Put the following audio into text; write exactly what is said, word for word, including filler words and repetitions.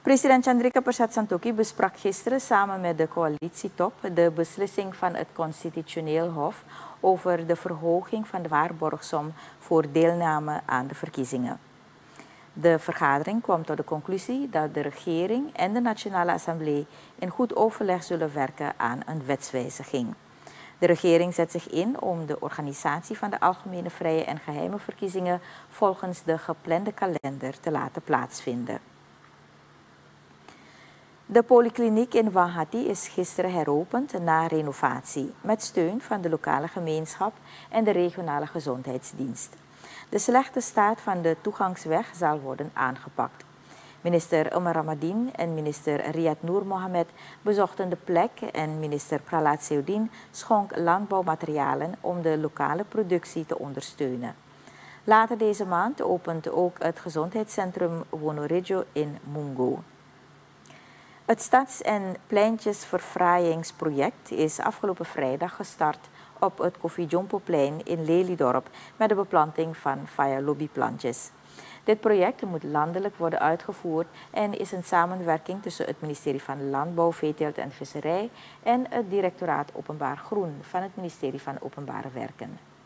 President Chandrika Persat Santokhi besprak gisteren samen met de coalitietop de beslissing van het Constitutioneel Hof over de verhoging van de waarborgsom voor deelname aan de verkiezingen. De vergadering kwam tot de conclusie dat de regering en de Nationale Assemblée in goed overleg zullen werken aan een wetswijziging. De regering zet zich in om de organisatie van de algemene, vrije en geheime verkiezingen volgens de geplande kalender te laten plaatsvinden. De polykliniek in Wangati is gisteren heropend na renovatie met steun van de lokale gemeenschap en de regionale gezondheidsdienst. De slechte staat van de toegangsweg zal worden aangepakt. Minister Omar Ramadien en minister Riyad Noor Mohamed bezochten de plek en minister Pralat Seudien schonk landbouwmaterialen om de lokale productie te ondersteunen. Later deze maand opent ook het gezondheidscentrum Wonorejo in Mungo. Het stads- en pleintjesverfraaiingsproject is afgelopen vrijdag gestart op het Koffie Jompoplein in Lelydorp met de beplanting van Faya-lobbyplantjes. Dit project moet landelijk worden uitgevoerd en is een samenwerking tussen het ministerie van Landbouw, Veeteelt en Visserij en het directoraat Openbaar Groen van het ministerie van Openbare Werken.